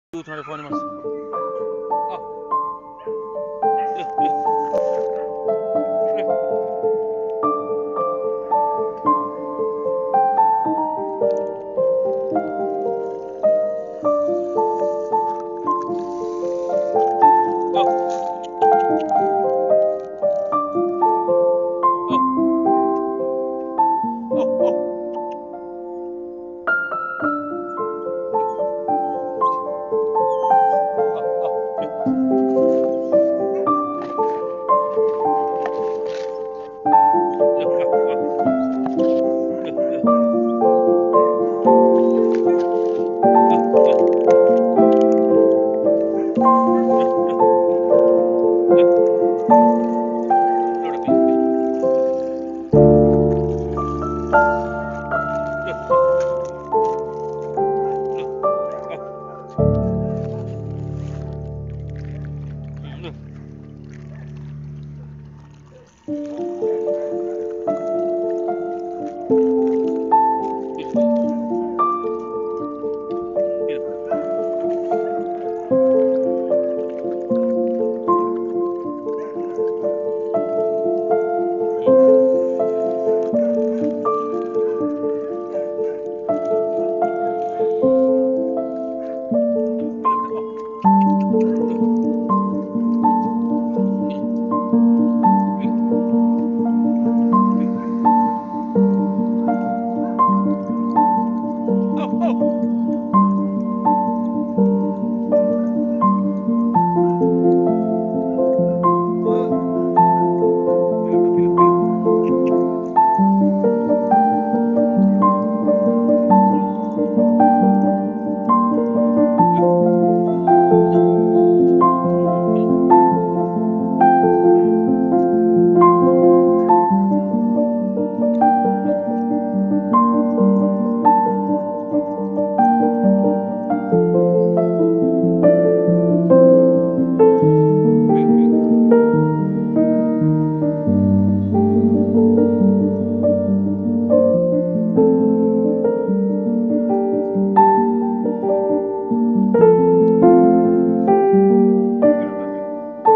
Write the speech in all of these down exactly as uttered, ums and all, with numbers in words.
Two twenty four mas. Oh. Eh, eh. Eh. Oh. Oh. Oh. Oh. Oh. Oh. Eh. Eh. Ah. Eh. Eh. Eh. Eh. Eh. Eh. Eh. Load up. Eh. Eh. Eh. Eh. Ah. Eh. Eh. Eh. Hmm. Bila bila. Oh. Eh. Eh. Eh. Eh. Oh. Oh. Eh. Bila bila bila bila. Eh. Eh. Eh. Oh. Bila bila. Bila bila bila.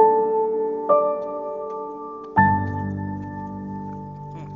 Hmm.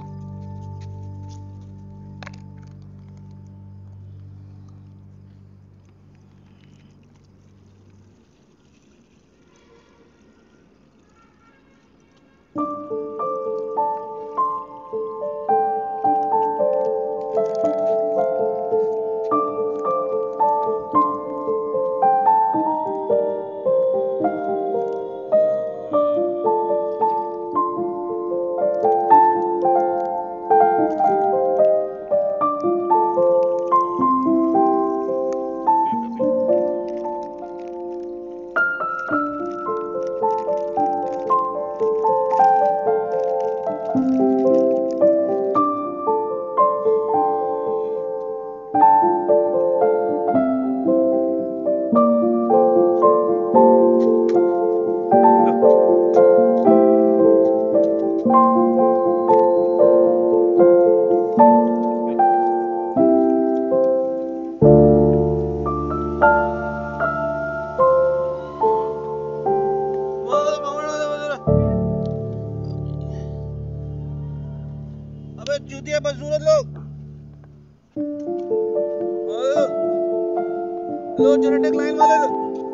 Bila bila bila. Eh. Eh. बोल मामून वाला बजा रहा। अबे चूतिया बदसूरत लोग। बोल लो genetic line वाले